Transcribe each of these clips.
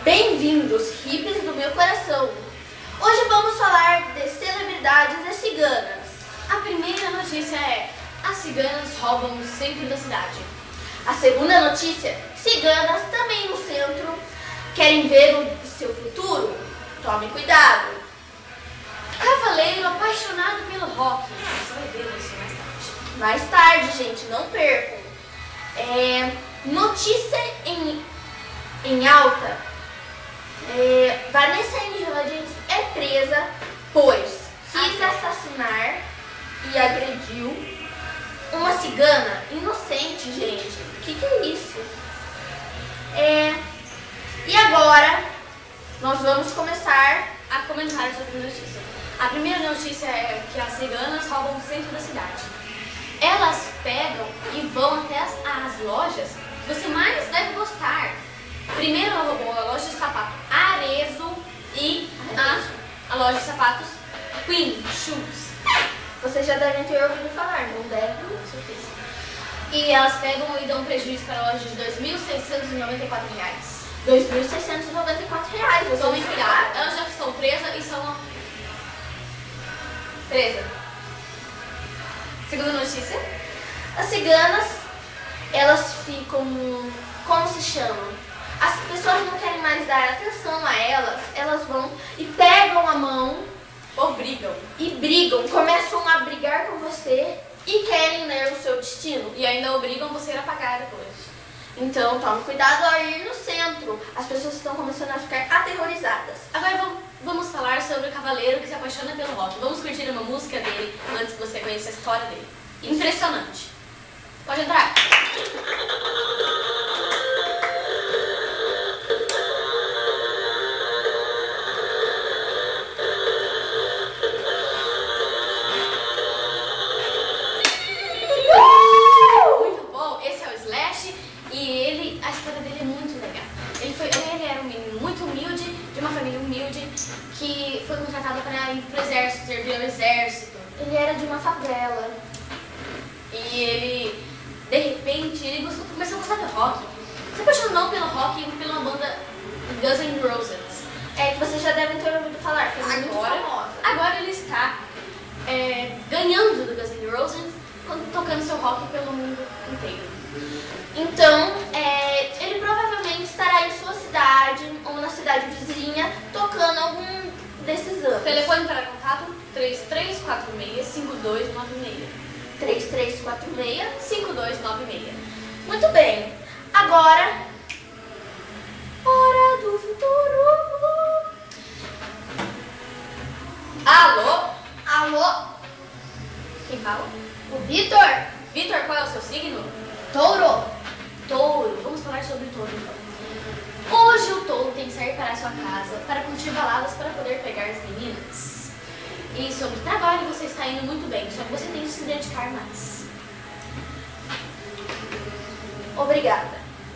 Bem-vindos, hippies do meu coração! Hoje vamos falar de celebridades e ciganas. A primeira notícia é: as ciganas roubam o centro da cidade. A segunda notícia: ciganas também no centro querem ver o seu futuro? Tome cuidado! Cavaleiro apaixonado pelo rock. Você vai ver isso mais tarde. Mais tarde, gente, não percam. Notícia em alta: Vanessa Hudgens é presa pois quis assassinar e agrediu uma cigana inocente, gente. O que é isso? E agora nós vamos começar a comentar sobre a notícia. A primeira notícia é que as ciganas roubam o centro da cidade. Elas pegam e vão até as lojas que você mais deve gostar. Primeiro ela roubou a loja de sapato Arezzo e a loja de sapatos Queen Shoes. Vocês já devem ter ouvido falar, não devem? Com certeza. E elas pegam e dão prejuízo para a loja de R$ 2.694. R$ 2.694. Tomem cuidado. Elas já estão presas e são presas. Segunda notícia: as ciganas, elas ficam, como se chama? As pessoas não querem mais dar atenção a elas, elas vão e pegam a mão ou brigam. E brigam, começam a brigar com você e querem ler o seu destino. E ainda obrigam você a pagar depois. Então tome cuidado ao ir no centro, as pessoas estão começando a ficar aterrorizadas. Agora vamos falar sobre o cavaleiro que se apaixona pelo rock. Vamos curtir uma música dele antes de você conhecer a história dele. Impressionante. Pode entrar. Muito bom. Esse é o Slash e a história dele é muito legal. Ele era um menino muito humilde, de uma família humilde, que foi contratado para ir pro exército, servir ao exército. Ele era de uma favela. E ele, de repente, ele começou a gostar do rock. Se apaixonou pelo rock e pela banda Guns N' Roses. Que vocês já devem ter ouvido falar, foi muito famosa. Agora ele está ganhando do Guns N' Roses, tocando seu rock pelo mundo inteiro. Então, ele provavelmente estará em sua cidade ou na cidade vizinha tocando algum desses anos. Telefone para contato: 3346-5296. 3346-5296. Muito bem. Agora, hora do futuro. Alô? Alô? Quem fala? O Vitor. Vitor, qual é o seu signo? Touro. Touro. Vamos falar sobre o touro então. Hoje o touro tem que sair para a sua casa para curtir baladas para poder pegar as meninas. E sobre trabalho você está indo muito bem, só que você tem que se dedicar mais. Obrigada.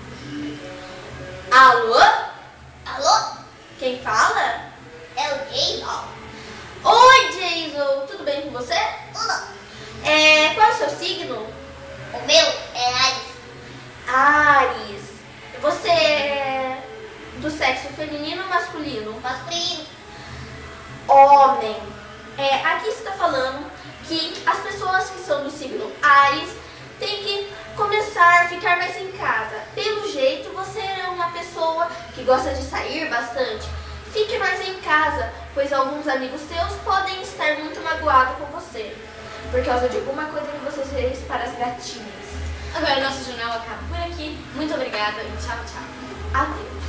Alô? Alô? Quem fala? É o Jason. Oi, Jason. Tudo bem com você? Tudo. Qual é o seu signo? O meu é Ares. Ares. Você é do sexo feminino ou masculino? Masculino. Homem. Aqui está falando que as pessoas que são do signo Ares têm que começar a ficar mais em casa. Pelo jeito, você é uma pessoa que gosta de sair bastante. Fique mais em casa, pois alguns amigos seus podem estar muito magoados com você por causa de alguma coisa que você fez para as gatinhas. Agora nosso jornal acaba por aqui. Muito obrigada e tchau, tchau. Adeus.